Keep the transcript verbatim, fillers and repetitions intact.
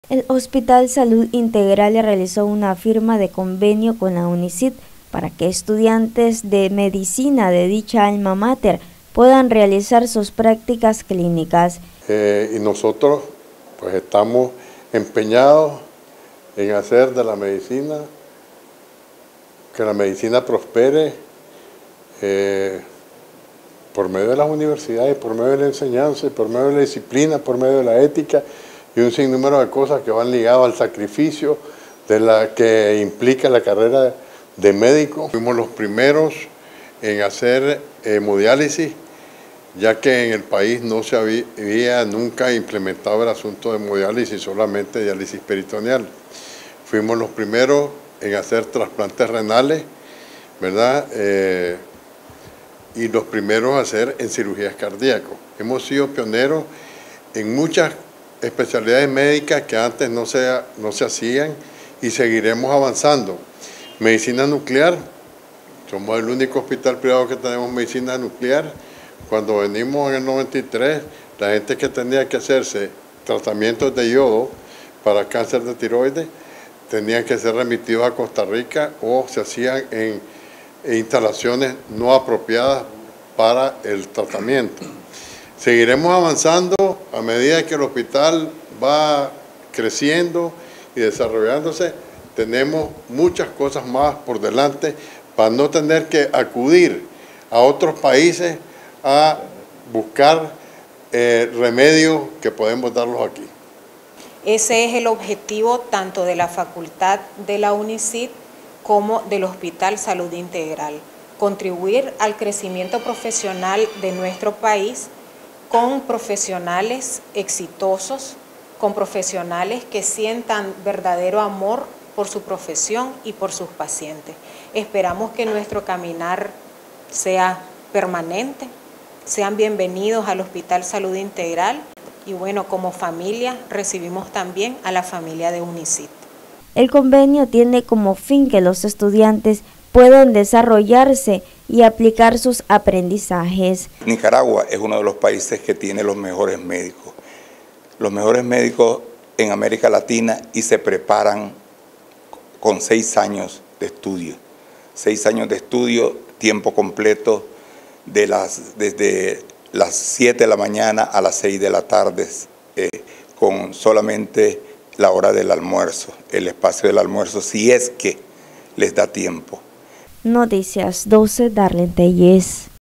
El Hospital Salud Integral realizó una firma de convenio con la UNICIT para que estudiantes de medicina de dicha alma mater puedan realizar sus prácticas clínicas. Eh, y nosotros pues estamos empeñados en hacer de la medicina, que la medicina prospere eh, por medio de las universidades, por medio de la enseñanza, por medio de la disciplina, por medio de la ética y un sinnúmero de cosas que van ligadas al sacrificio de la que implica la carrera de médico. Fuimos los primeros en hacer hemodiálisis, ya que en el país no se había nunca implementado el asunto de hemodiálisis, solamente diálisis peritoneal. Fuimos los primeros en hacer trasplantes renales, ¿verdad? Eh, y los primeros a hacer en cirugías cardíacas. Hemos sido pioneros en muchas especialidades médicas que antes no se, no se hacían y seguiremos avanzando. Medicina nuclear, somos el único hospital privado que tenemos medicina nuclear. Cuando venimos en el noventa y tres, la gente que tenía que hacerse tratamientos de yodo para cáncer de tiroides tenían que ser remitidos a Costa Rica o se hacían en, en instalaciones no apropiadas para el tratamiento. Seguiremos avanzando a medida que el hospital va creciendo y desarrollándose. Tenemos muchas cosas más por delante para no tener que acudir a otros países a buscar eh, remedios que podemos darlos aquí. Ese es el objetivo tanto de la facultad de la UNICIT como del Hospital Salud Integral, contribuir al crecimiento profesional de nuestro país con profesionales exitosos, con profesionales que sientan verdadero amor por su profesión y por sus pacientes. Esperamos que nuestro caminar sea permanente. Sean bienvenidos al Hospital Salud Integral y bueno, como familia recibimos también a la familia de UNICIT. El convenio tiene como fin que los estudiantes puedan desarrollarse y aplicar sus aprendizajes. Nicaragua es uno de los países que tiene los mejores médicos, los mejores médicos en América Latina y se preparan con seis años de estudio, seis años de estudio, tiempo completo, de las, desde las siete de la mañana a las seis de la tarde, eh, con solamente la hora del almuerzo, el espacio del almuerzo, si es que les da tiempo. Noticias doce, Darlene Tellez.